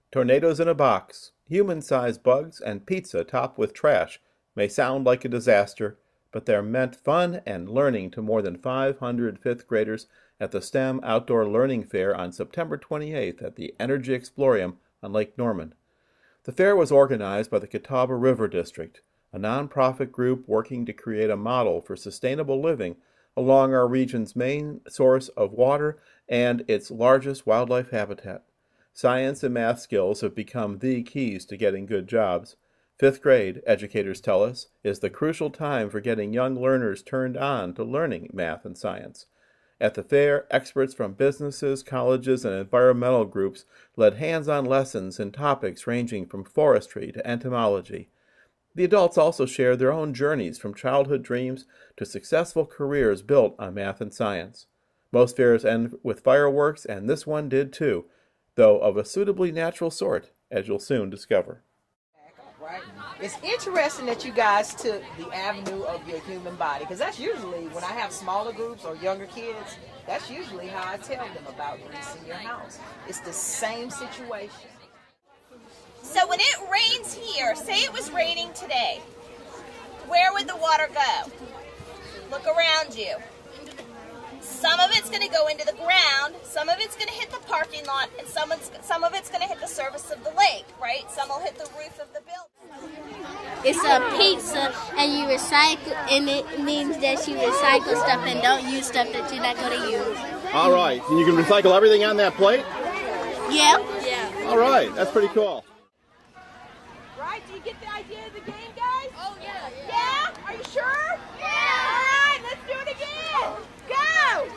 Tornadoes in a box, human-sized bugs, and pizza topped with trash may sound like a disaster, but they're meant fun and learning to more than 500 fifth graders at the STEM Outdoor Learning Fair on September 28th at the Energy Explorium on Lake Norman. The fair was organized by the Catawba River District, a nonprofit group working to create a model for sustainable living along our region's main source of water and its largest wildlife habitat. Science and math skills have become the keys to getting good jobs. Fifth grade, educators tell us, is the crucial time for getting young learners turned on to learning math and science. At the fair, experts from businesses, colleges, and environmental groups led hands-on lessons in topics ranging from forestry to entomology. The adults also shared their own journeys from childhood dreams to successful careers built on math and science. Most fairs end with fireworks, and this one did too, though of a suitably natural sort, as you'll soon discover. Right? It's interesting that you guys took the avenue of your human body, because that's usually, when I have smaller groups or younger kids, that's usually how I tell them about greasing your house. It's the same situation. So when it rains here, say it was raining today, where would the water go? Look around you. Some of it's going to go into the ground, some of it's going to hit the parking lot, and some of it's going to hit the surface of the lake, right? Some will hit the roof of the building. It's a pizza, and you recycle, and it means that you recycle stuff and don't use stuff that you're not going to use. All right, and you can recycle everything on that plate? Yeah. Yeah. All right, that's pretty cool. Right, do you get the idea of the game, guys? Oh, yeah. Yeah? Are you sure? Yeah! All right, let's do it again. Go!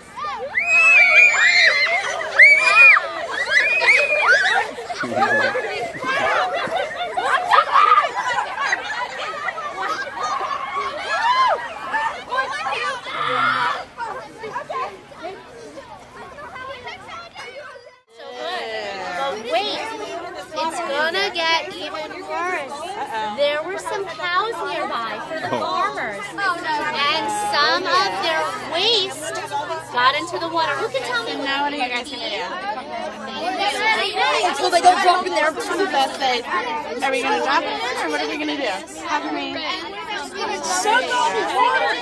But wait, it's gonna get even worse. There were some cows nearby for the farmers, and some of their waste got into the water. Who can tell me? So now what are you guys gonna do? Until they don't drop in there too fast. Are we gonna drop it in, or what are we gonna do? How can we? Suck all the water.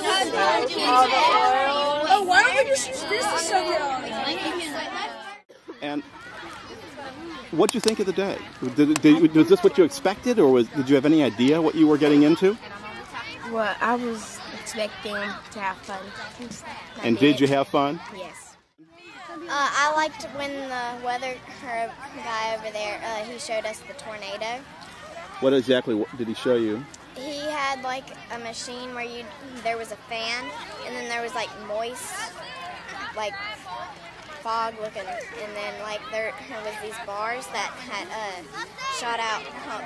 Oh, why don't we just use this to suck it on? And what did you think of the day? Was this what you expected, or did you have any idea what you were getting into? Well, I was expecting to have fun. And did you have fun? Yes. I liked when the weather guy over there, he showed us the tornado. What exactly did he show you? He had like a machine where there was a fan, and then there was like moist, like fog looking, and then like there was these bars that had shot out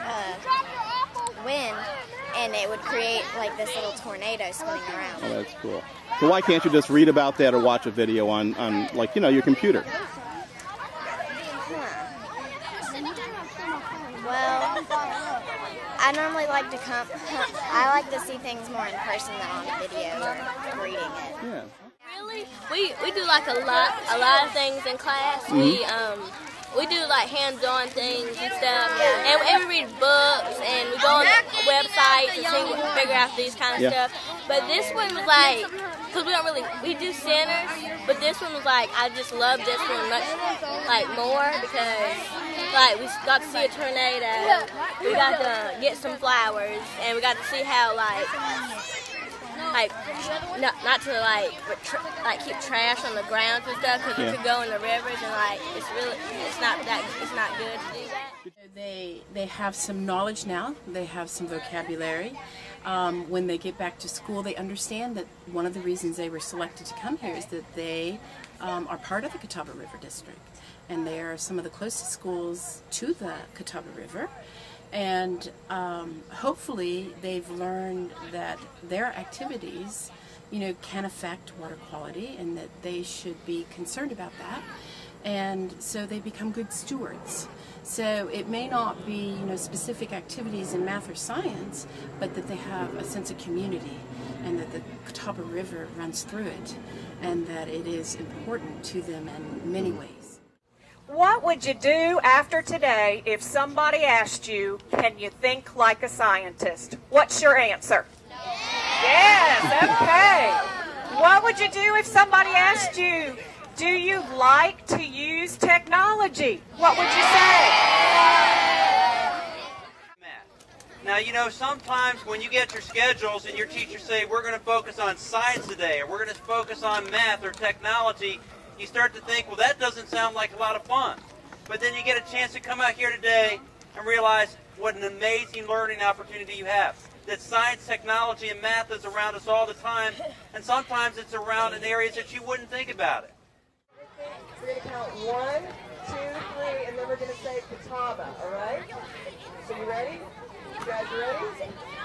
wind, and it would create like this little tornado spinning around. Oh, that's cool. So why can't you just read about that or watch a video on like, you know, your computer? Well, I normally like to I like to see things more in person than on video or reading it. Yeah. Really? We do like a lot of things in class. Mm-hmm. We do like hands-on things and stuff, and we read books and we go on websites and figure out these kind of stuff. But this one was like, because we do centers, but this one was like, I just love this one much more because like we got to see a tornado, we got to get some flowers, and we got to see how not to keep trash on the grounds and stuff, because you could go in the rivers and it's not good to do that. They have some knowledge now. They have some vocabulary. When they get back to school, they understand that one of the reasons they were selected to come here is that they are part of the Catawba River District, and they are some of the closest schools to the Catawba River. And hopefully they've learned that their activities, can affect water quality, and that they should be concerned about that. And so they become good stewards. So it may not be, specific activities in math or science, but that they have a sense of community, and that the Catawba River runs through it, and that it is important to them in many ways. What would you do after today if somebody asked you, can you think like a scientist? What's your answer? Yes, okay. What would you do if somebody asked you, do you like to use technology? What would you say? Now, you know, sometimes when you get your schedules and your teachers say, we're going to focus on science today, or we're going to focus on math or technology, you start to think, well, that doesn't sound like a lot of fun. But then you get a chance to come out here today and realize what an amazing learning opportunity you have. That science, technology, and math is around us all the time, and sometimes it's around in areas that you wouldn't think about it. We're going to count 1, 2, 3, and then we're going to say Catawba, all right? So you ready? You guys ready?